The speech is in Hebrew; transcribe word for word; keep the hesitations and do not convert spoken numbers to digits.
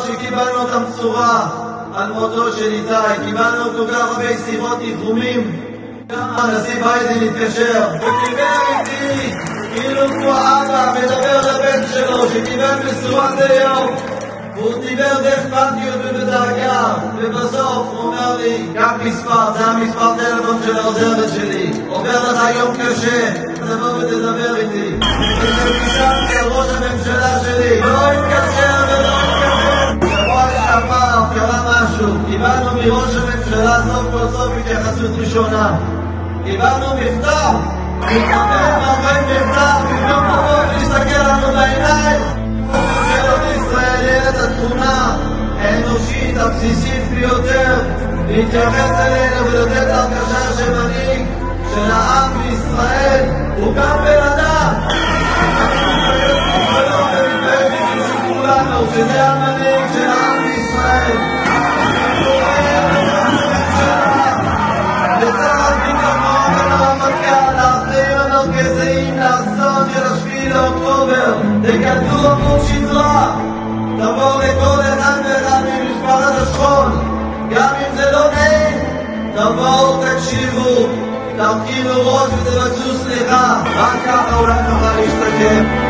שקיבלנו את הבשורה על מותו של איתי, קיבלנו כל כך הרבה שיחות ניחומים. גם הנשיא ביידן התקשר ודיבר איתי כאילו כמו אבא מדבר לבן שלו שקיבל בשורת היום, והוא דיבר באכפתיות ובדאגה, ובסוף הוא אומר לי, קח מספר, זה המספר טלפון של העוזרת שלי, עובר לך יום קשה, תבוא ותדבר איתי. ושפישמתי על ראש הממשלה שלי, לא התקשר ולא התקשר. שבוע שעבר קרה משהו, קיבלנו מראש הממשלה סוף כל סוף התייחסות ראשונה, קיבלנו מכתב, מתקבל מהרבה מכתב, במקום לבוא להסתכל לנו בעיניים. ממשלת ישראל יש את התכונה האנושית הבסיסית ביותר להתייחס אלינו ולתת הרגשה שמנהיג של העם בישראל הוא גם בן אדם, שזה המנהיג של העם בישראל. לצד ביטחון ולרמטכ"ל להחזיר המרכזיים לאסון של השביעי לאוקטובר, תקדמו עמוד שדרה, תבואו לכל אחד ואחד ממשפחת השכול, גם אם זה לא נעים, תבואו תקשיבו, תרכינו ראש ותבקשו סליחה, רק ככה אולי נוכל להשתקם.